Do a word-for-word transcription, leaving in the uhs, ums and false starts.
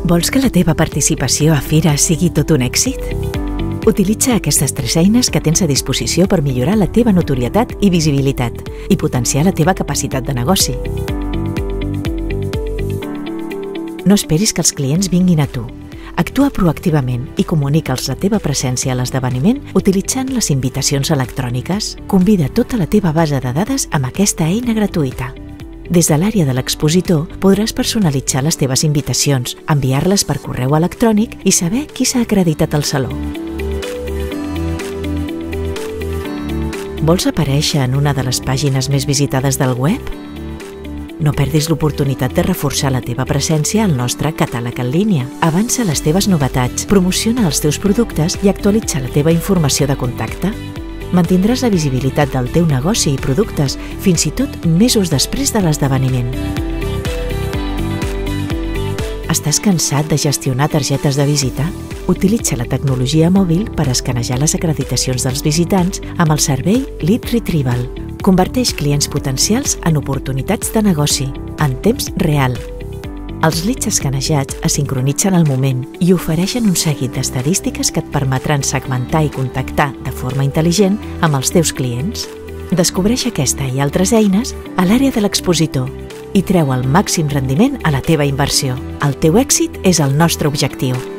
Vols que la teva participació a Fira sigui tot un èxit? Utilitza aquestes tres eines que tens a disposició per millorar la teva notorietat i visibilitat i potenciar la teva capacitat de negoci. No esperis que els clients vinguin a tu. Actua proactivament i comunica'ls la teva presència a l'esdeveniment utilitzant les invitacions electròniques. Convida tota la teva base de dades amb aquesta eina gratuïta. Des de l'àrea de l'expositor podràs personalitzar les teves invitacions, enviar-les per correu electrònic i saber qui s'ha acreditat al saló. Vols aparèixer en una de les pàgines més visitades del web? No perdis l'oportunitat de reforçar la teva presència al nostre catàleg en línia. Avança les teves novetats, promociona els teus productes i actualitza la teva informació de contacte. Mantindràs la visibilitat del teu negoci i productes fins i tot mesos després de l'esdeveniment. Estàs cansat de gestionar targetes de visita? Utilitza la tecnologia mòbil per escanejar les acreditacions dels visitants amb el servei Lead Retrieval. Converteix clients potencials en oportunitats de negoci, en temps real. Els leads escanejats es sincronitzen al moment i ofereixen un seguit d'estadístiques que et permetran segmentar i contactar de forma intel·ligent amb els teus clients. Descobreix aquesta i altres eines a l'àrea de l'expositor i treu el màxim rendiment a la teva inversió. El teu èxit és el nostre objectiu.